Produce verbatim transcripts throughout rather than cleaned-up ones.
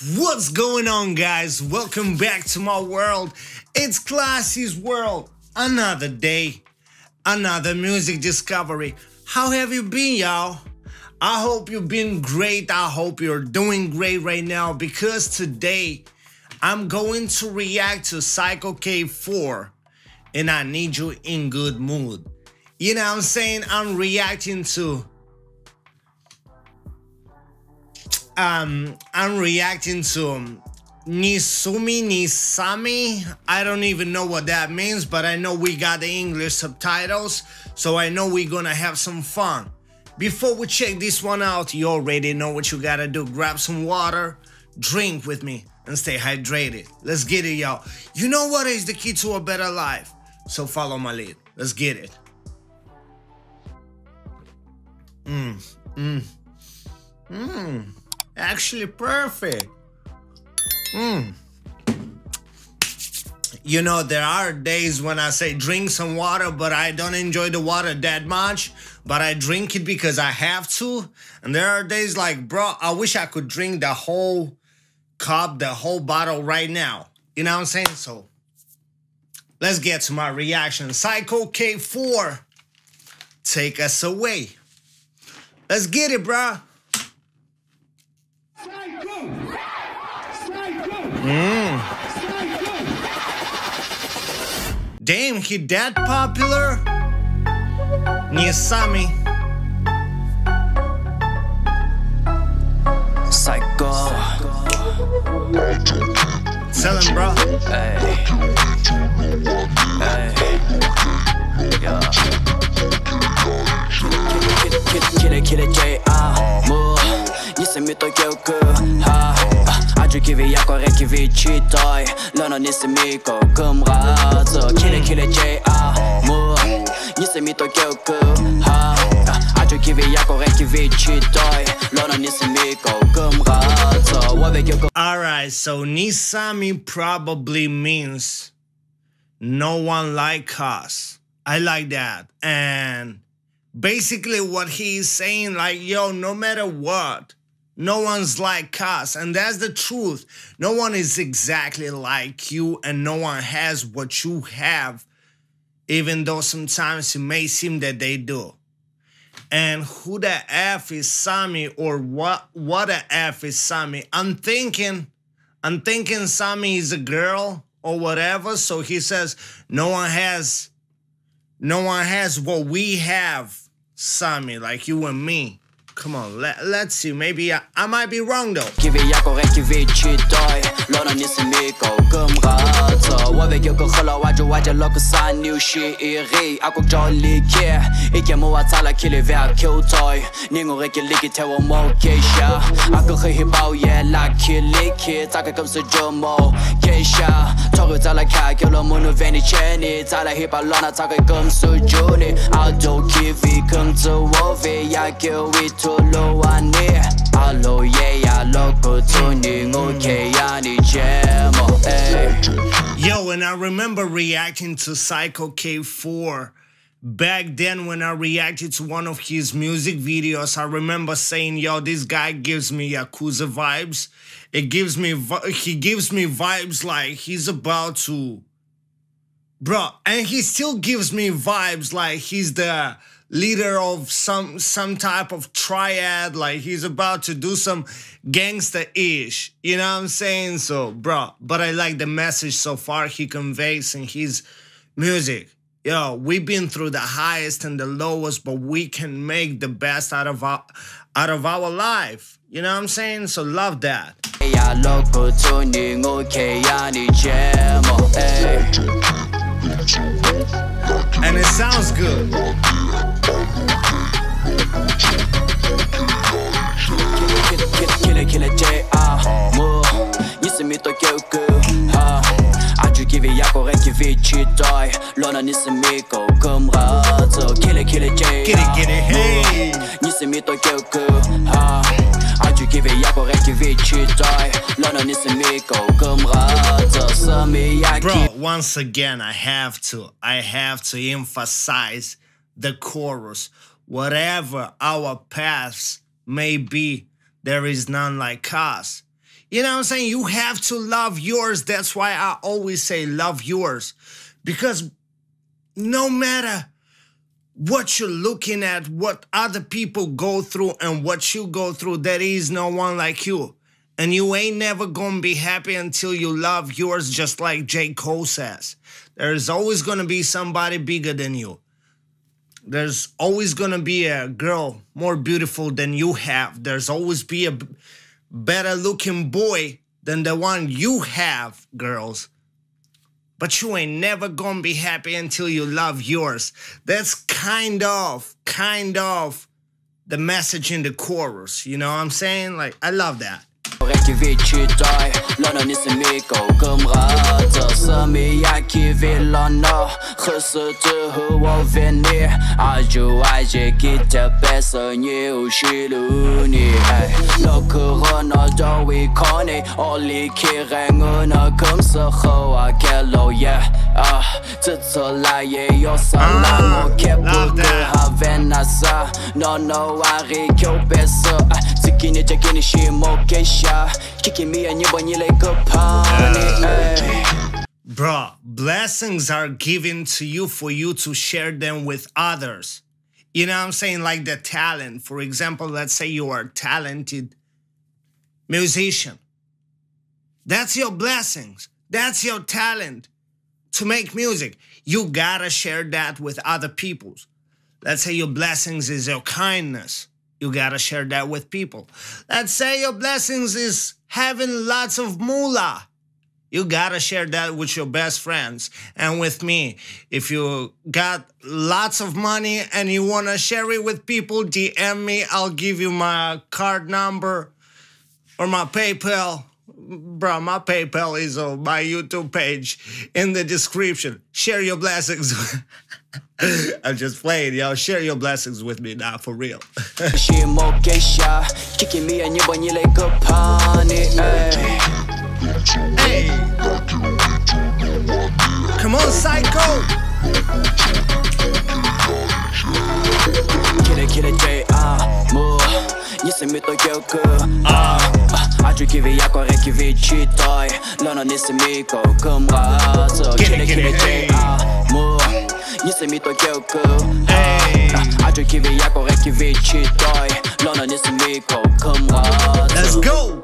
What's going on, guys? Welcome back to my world. It's Classy's world. Another day, another music discovery. How have you been, y'all? I hope you've been great. I hope you're doing great right now, because today I'm going to react to Psycho K four, and I need you in good mood. You know what I'm saying? I'm reacting to Um, I'm reacting to um, SUMI, SUMI. I don't even know what that means, but I know we got the English subtitles, so I know we're gonna have some fun. Before we check this one out, you already know what you gotta do. Grab some water, drink with me, and stay hydrated. Let's get it, y'all. You know what is the key to a better life? So follow my lead. Let's get it. Mmm, mmm, mmm. Actually perfect. Mm. You know, there are days when I say drink some water, but I don't enjoy the water that much, but I drink it because I have to. And there are days like, bro, I wish I could drink the whole cup, the whole bottle right now. You know what I'm saying? So let's get to my reaction. Psycho K four, take us away. Let's get it, bro. Mm. Damn, he that popular? SUMI. Psycho. Tell him, bro. Hey. Hey. Yeah. Kill it, kill it, J R. Move. Nisemi to Kyoku. Ha. 아주 기회 약과에 기회 취도이 너는 nisemi go 금라저 Kill it, kill it, J R. Move. nisemi to Kyoku. Ha. 아주 기회 약과에 기회 취도이 너는 nisemi go 금라저 와베 Kyoku. Alright, so SUMI probably means no one like us. I like that. And basically what he's saying, like, yo, no matter what, no one's like us, and that's the truth. No one is exactly like you, and no one has what you have, even though sometimes it may seem that they do. And who the F is SUMI, or what what the F is SUMI? I'm thinking, I'm thinking SUMI is a girl or whatever, so he says no one has, no one has what we have, SUMI, like you and me. Come on, let, let's see. Maybe I, I might be wrong though. 기회 약과에 기회 취도이 너는 nisemi go 금라저 와베 Kyoku 흘러와줘 와줘 로크 산뉴 시이리 아국 졸리게 이게 모아 잘라 길이 vers Kyoto 닝어의 길리기 태워 모케샤 아국 히바오에 라킬리키 자가금스 조모 케샤 저거 잘라 카결로 문을 베니체니 잘라 히발로나 자가금스 주니 아도 기위 금즈 워베 야교위 Yo, and I remember reacting to Psycho K four back then when I reacted to one of his music videos. I remember saying, yo, this guy gives me Yakuza vibes. It gives me, he gives me vibes like he's about to, bro, and he still gives me vibes like he's the leader of some some type of triad, like he's about to do some gangster-ish, you know what I'm saying? So, bro, but I like the message so far he conveys in his music. Yo, we've been through the highest and the lowest, but we can make the best out of our out of our life. You know what I'm saying? So love that. And it sounds good. Kill it, kill it, J R. Move. nisemi to Kyoku. Ha. 아주 기회 약과에 기회 취도이 너는 nisemi go 금라저 Kill it, kill it, J R. Get it, get it, hey. nisemi to Kyoku. Ha. 아주 기회 약과에 기회 취도이 너는 nisemi go 금라저 SUMI 야기. Bro, once again, I have to, I have to emphasize the chorus. Whatever our paths may be, there is none like us. You know what I'm saying? You have to love yours. That's why I always say love yours. Because no matter what you're looking at, what other people go through and what you go through, there is no one like you. And you ain't never gonna be happy until you love yours, just like J. Cole says. There's always gonna be somebody bigger than you. There's always gonna be a girl more beautiful than you have. There's always be a better looking boy than the one you have, girls. But you ain't never gonna be happy until you love yours. That's kind of, kind of the message in the chorus. You know what I'm saying? Like, I love that. Читай, лана не смейко, гамрата, сами яки вилана, хасаты хва вени, аджу аджи кита песа не ушилуни, локрана дави кани, оли кирангана камса хва кело я, а, цицалае йосаламо кепука havенаса, no no ari кёпеса, цикини чакини шимо кеша. Bro, blessings are given to you for you to share them with others. You know what I'm saying? Like the talent. For example, let's say you are a talented musician. That's your blessings. That's your talent to make music. You gotta share that with other people. Let's say your blessings is your kindness. You gotta share that with people. Let's say your blessings is having lots of moolah. You gotta share that with your best friends and with me. If you got lots of money and you wanna share it with people, D M me. I'll give you my card number or my PayPal. Bro, my PayPal is on my YouTube page in the description. Share your blessings. I'm just playing, y'all. Share your blessings with me now, for real. Hey. Come on, Psycho. Acho que vi agora que vi chitai, lana nesse mico, camaraça, querer querer ter amor, nesse mito que eu acho que vi agora que vi chitai, lana nesse mico, camaraça. Let's go.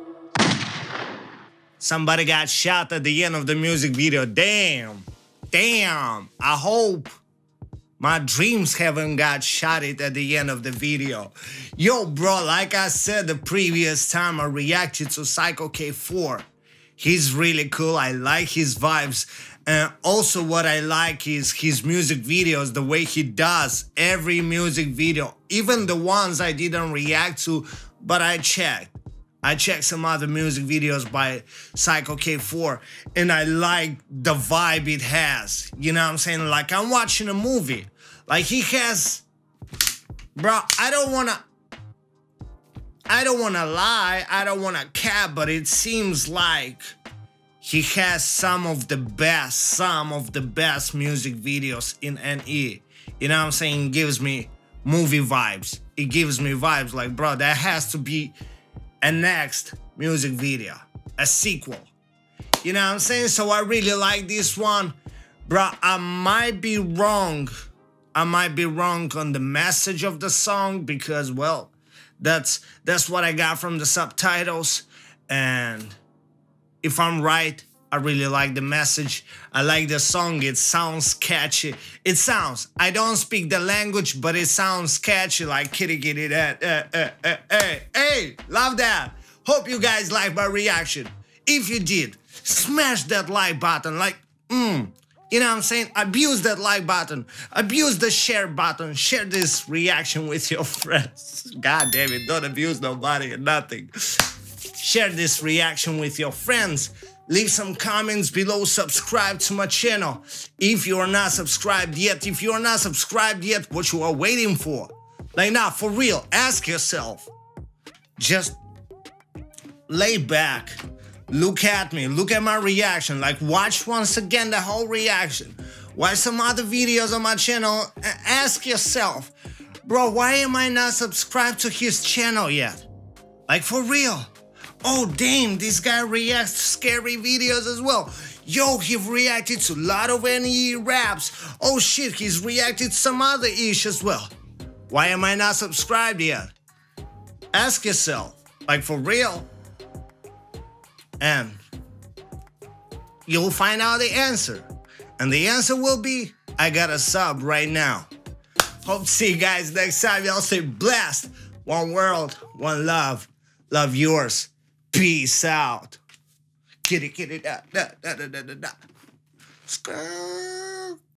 Somebody got shot at the end of the music video. Damn, damn. I hope my dreams haven't got shot it at the end of the video. Yo, bro, like I said the previous time I reacted to Psycho K four. He's really cool. I like his vibes. And also what I like is his music videos, the way he does every music video. Even the ones I didn't react to, but I checked. I checked some other music videos by Psycho K four, and I like the vibe it has. You know what I'm saying? Like I'm watching a movie. Like he has, bro, I don't wanna, I don't wanna lie, I don't wanna cap, but it seems like he has some of the best, some of the best music videos in N E. You know what I'm saying? It gives me movie vibes. It gives me vibes like, bro, that has to be a next music video, a sequel. You know what I'm saying? So I really like this one. Bro, I might be wrong. I might be wrong on the message of the song because, well, that's that's what I got from the subtitles. And if I'm right, I really like the message. I like the song. It sounds catchy. It sounds, I don't speak the language, but it sounds catchy, like kitty kitty that. Uh, uh, uh, hey, hey, love that. Hope you guys like my reaction. If you did, smash that like button. Like, mmm. You know what I'm saying? Abuse that like button. Abuse the share button. Share this reaction with your friends. God damn it, don't abuse nobody and nothing. Share this reaction with your friends. Leave some comments below. Subscribe to my channel. If you are not subscribed yet, if you are not subscribed yet, what you are waiting for? Like now, for real, ask yourself. Just lay back. Look at me, look at my reaction, like watch once again the whole reaction. Watch some other videos on my channel and ask yourself, bro, why am I not subscribed to his channel yet? Like for real, Oh, damn, this guy reacts to scary videos as well. Yo, he reacted to a lot of N E raps. Oh shit, he's reacted to some other ish as well. Why am I not subscribed yet? Ask yourself, like for real. And you'll find out the answer. And the answer will be, I got a sub right now. Hope to see you guys next time. Y'all stay blessed. One world, one love. Love yours. Peace out. Kitty, kitty, da, da, da, da, da, da. Skrrr.